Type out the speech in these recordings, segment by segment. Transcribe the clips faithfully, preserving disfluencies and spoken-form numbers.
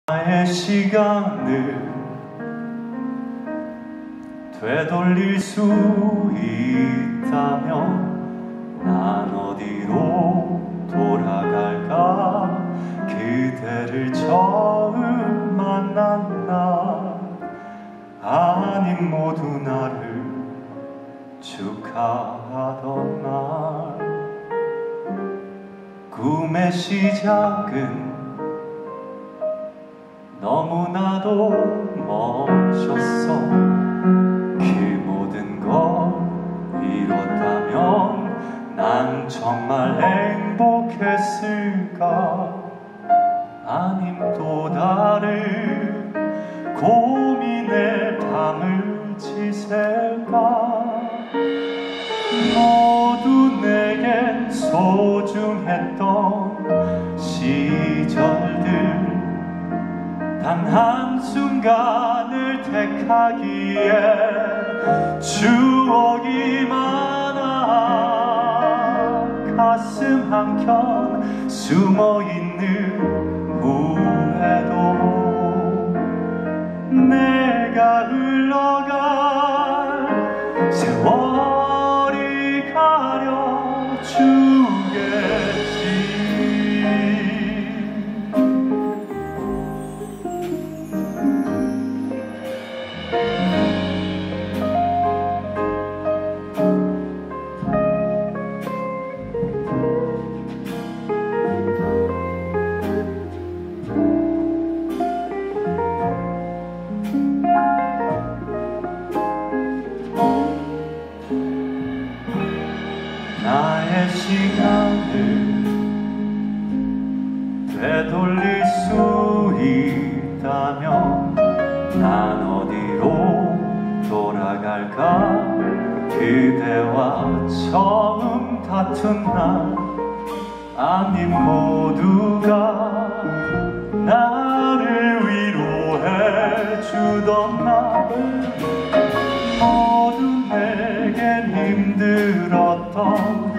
나의 시간을 되돌릴 수 있다면 난 어디로 돌아갈까? 그대를 처음 만난 날 아님 모두 나를 축하하던 날 꿈의 시작은 너무나도 멋졌어. 그 모든 걸 이뤘다면 난 정말 행복했을까? 아님 또 다른 고민의 밤을 지새울까? 모두 내겐 소중했던 시절들 단 한순간을 택하기에 추억이 많아. 가슴 한켠 숨어있는 후회도 내가 흘러갈 세월이 가려주겠지. 나의 시간을 되돌릴 수 있다면 난 어디로 돌아갈까? 그대와 처음 다툰 날 아님 모두가 나를 위로해 주던 날 모두 내겐 힘들었던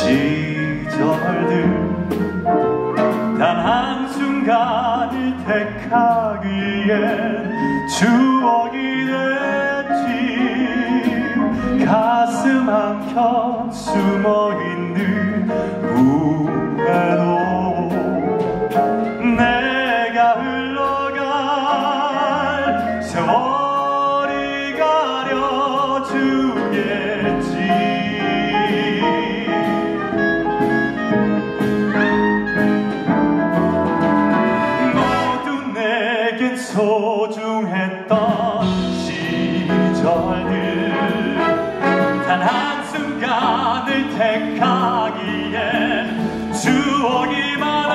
시절들 단 한순간을 택하기에 추억이 됐지. 가슴 한켠 숨어있는 후회도 내가 흘러갈 세월이 가려주겠지. 모두 내겐 소중했던 시절들 단 한순간을 택하기에 추억이 많아.